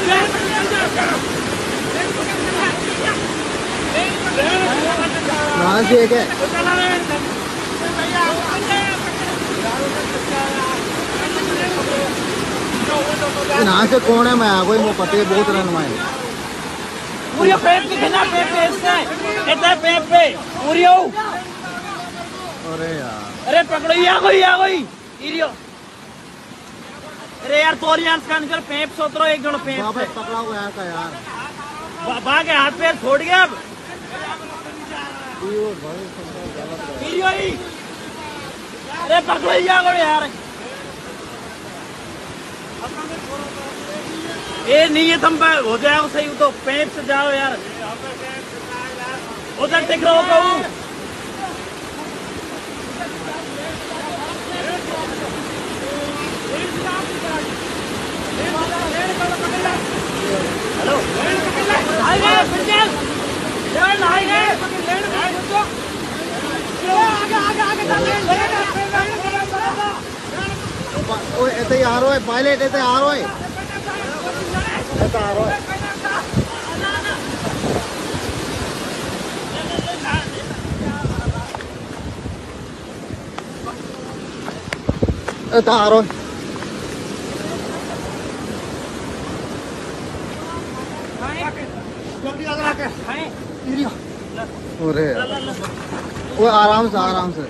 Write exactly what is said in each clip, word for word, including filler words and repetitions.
कहाँ से है? यहाँ से कौन है? मैं आ गई, वो पते बहुत रन में पूरी पेप की खिला पेप पे इससे इतना पेप पे पूरी हो। अरे यार, अरे पकड़ो, ये आ गई, आ गई इरियो। अरे यार तोरी यार स्कैन कर पेप सोतरो एक जन पेप पे पकड़ा हुआ है का यार। बाबा के हाथ पैर छोड़ गया अब। इरियो ही। अरे पकड़ो, ये आ गई यार। ये नहीं है, तुम हो जाओ सही तो पेप से जाओ यार। उधर दिख रहा होगा वो। हेलो आए गए फिर चल आए गए आगे आगे आगे चल ओए ऐसे आ रहा है पायलट, ऐसे आ रहा है, ऐसे आ रहा है, ऐसे आ रहा है। अरे वो आराम से आराम से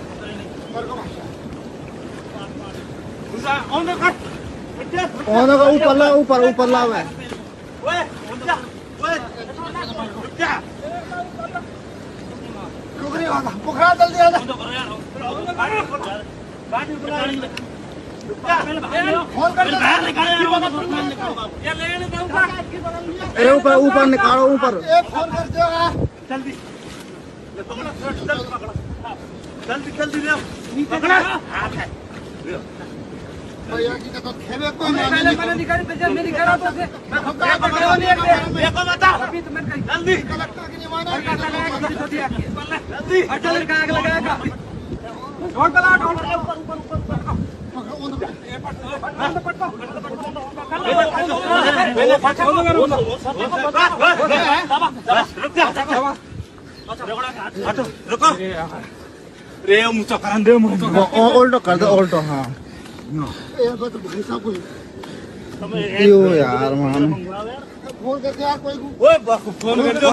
ऊपर ला ऊपर ऊपर ला हुआ है। पोखरा जल्दी आ जा। अरे ऊपर ऊपर निकालो ऊपर। जल्दी जल्दी जल्दी पकड़ा। भैया की तो खेले को मैंने मैंने निकाली तो मैं निकाला तो से मैं पकड़ा पकड़ा नहीं है। देखो बता अभी तो मैंने जल्दी कलेक्टर की नहीं माना। जल्दी जल्दी अटल का आग लगाएगा। ढोल बला ढोल ऊपर ऊपर ऊपर रुको रे मुझे करन दे मुझे ऑल्टो कर दो ऑल्टो। हाँ यो यार मान फोन करके यार कोई। ओए फोन कर दो।